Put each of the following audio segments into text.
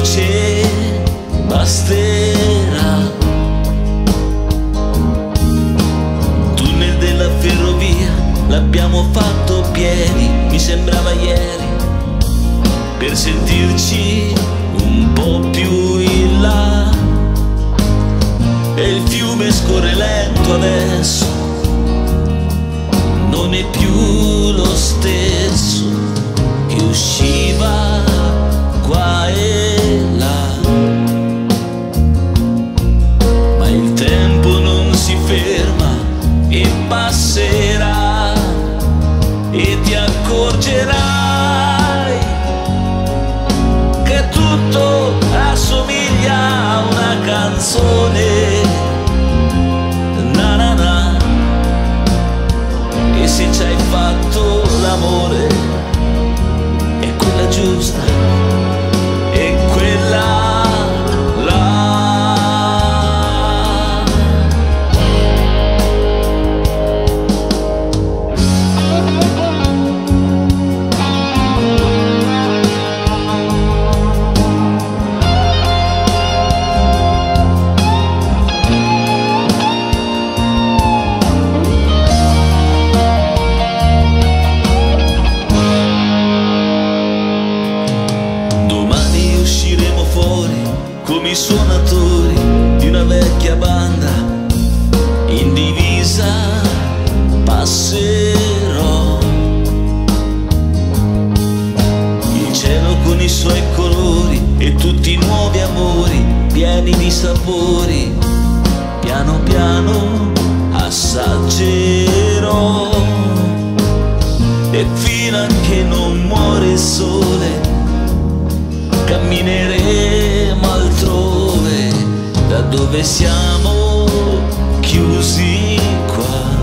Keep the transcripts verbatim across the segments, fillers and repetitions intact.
voce basterà. Tunnel della ferrovia l'abbiamo fatto pieni, mi sembrava ieri, per sentirci un po' più in là. E il fiume scorre lento adesso, non è più lo stesso che usciva qua e là. Ma il tempo non si ferma e passerà, e ti accorgerai che tutto assomiglia a una canzone. Na na na. E se ci hai fatto l'amore, è quella giusta, è quella come i suonatori di una vecchia banda. In divisa passerò, il cielo con i suoi colori e tutti i nuovi amori pieni di sapori. Piano piano assaggerò, e fino a che non muore il sole cammineremo altrove, da dove siamo chiusi qua.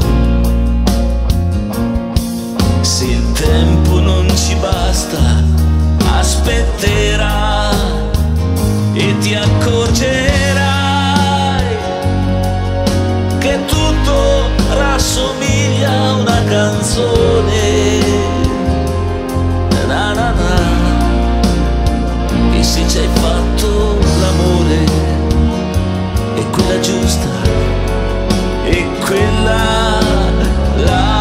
Se il tempo non ci basta, aspetterà, e ti accorgerai che tutto rassomiglia a una canzone. Na na na. E se ci hai fatto l'amore, è quella giusta, è quella là.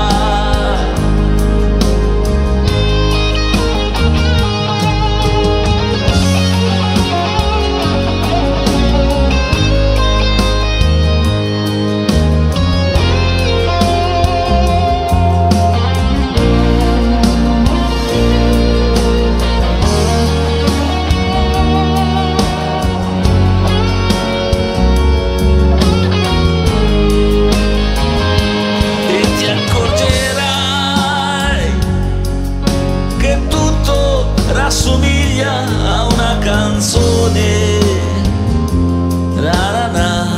Assomiglia a una canzone. Na na na.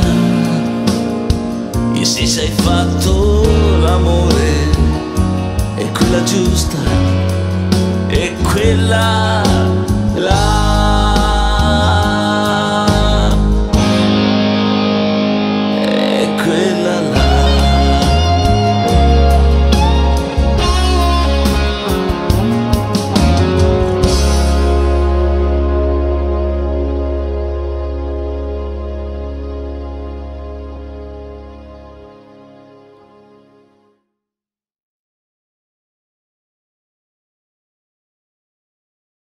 E se ci hai fatto l'amore, è quella giusta, è quella